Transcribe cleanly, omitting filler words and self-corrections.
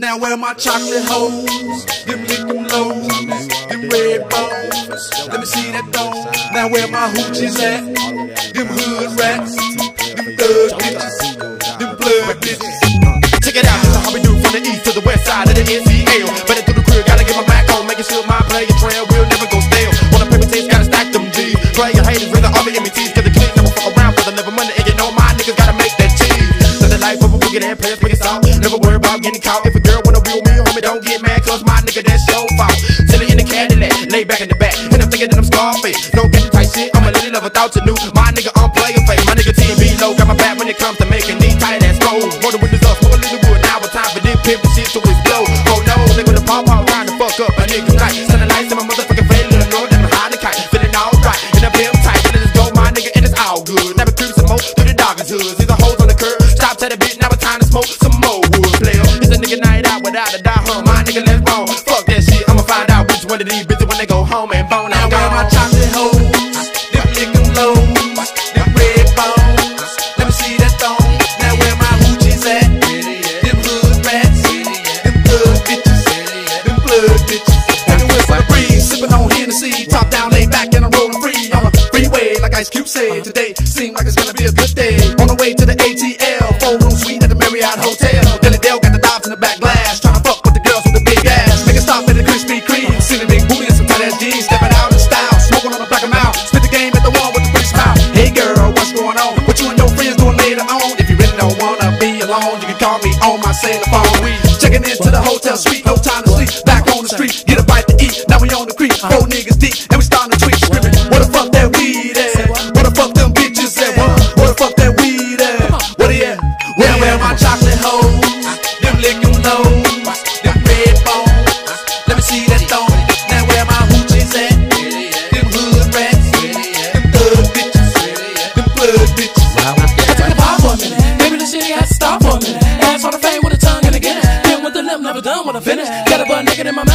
Now where my chocolate hoes, them lickin' lows, them red bones, let me see that thong. Now where my hoochies at, them hood rats, them thug bitches, them blood bitches. Check it out, this is how we do from the east to the west side of the NCL. Better through the crib, gotta get my Mac on, making sure my player trail will never go stale. On the paper taste, gotta stack them G's. Player haters, rather all the METs, cause the click never fuck around for the live money. And you know my niggas gotta make that cheese. So the life of a boogie that players bring it out. Never worry about getting caught. If a girl wanna be with me, homie, don't get mad, cause my nigga, that's your fault. Chillin' in the Cadillac, lay back in the back, and I'm thinking that I'm Scarface. No getting tight shit, I'm a lady lover, thought you knew. My nigga, I'm player face. My nigga T&B low, got my back when it comes to making these tight ass clothes. Roll the windows up, smoke a little wood, now it's time for this pimp shit to explode. Oh no, they gonna pop out, trying to fuck up a nigga night. Sending lights in my motherfucking face, little Lord, and behind the kite. Feeling alright, and I'm pimp tight, and let's go, my nigga, and it's all good. Never creep some more through the doggers hoods. These are hoes on the curb, stop to the bitch, now it's time to smoke some more wood, player. It's a nigga night out without a die, huh? My nigga, let's bone. Fuck that shit, I'ma find out which one of these bitches when they go home and bone. Now where my chocolate hoes, them lickin' lows, them red bones, let me see that thong. Now where my hoochies at, them hood rats, them thug bitches, them blood bitches. Walking with the breeze, sippin' on Hennessy, top down, laid back, and I'm rollin' free on the freeway, like Ice Cube said. Today seems like it's gonna be a good day. On the way to the ATL, 4-room suite at the Marriott Hotel. Dilly Dale got the dots in the back glass, tryna fuck with the girls with the big ass. Make a stop at the Krispy Kreme, see the big booty and some tight ass jeans, stepping out in style, smoking on the back of mouth. Spit the game at the one with the pretty smile. Hey girl, what's going on? What you and your friends doing later on? If you really don't wanna be alone, you can call me on my cellular phone. We checking into the hotel suite, no time to sleep. Back on the street, get a bite to eat. Now we on the creek, 4 niggas deep, and we starting to tweak, screaming. What the fuck that weed at? What the fuck them bitches at? What the fuck that weed at? What they at? Where my chocolate hoes, them lickin' lows, them red bones, let me see that thong. Now where my hoochies at? Them hood rats, them thug bitches, them blood bitches. I took a pop for a minute, baby this shit had to stop for a minute. Ass on the fame with a tongue and again, hit with the lip, never done when I finish. Got a butt naked in my